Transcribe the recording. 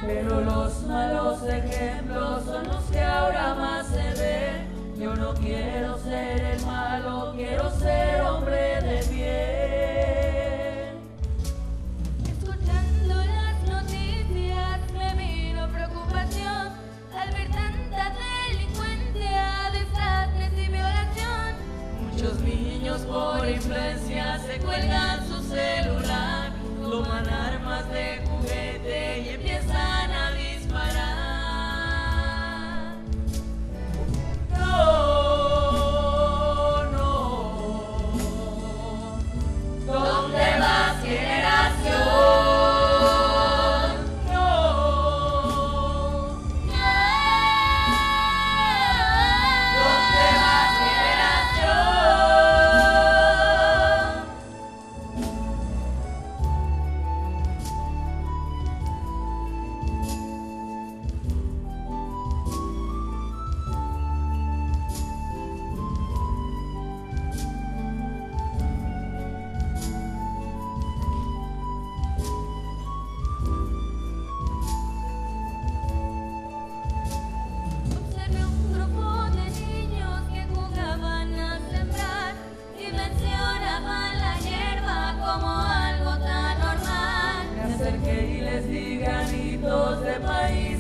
pero los malos ejemplos son los que ahora más se ven. Yo no quiero ser el malo, quiero ser hombre de bien. Escuchando las noticias me vino preocupación al ver tanta delincuencia, desastres y violación. Muchos niños por influencia se cuelgan su celular, toman armas de juguete y empiezan a disparar. No, no. ¿Dónde vas, generación? No. ¿Dónde vas, generación? Observé un grupo de niños que jugaban a sembrar y mencionaban la hierba como algo tan normal. Me acerqué y les di granitos de maíz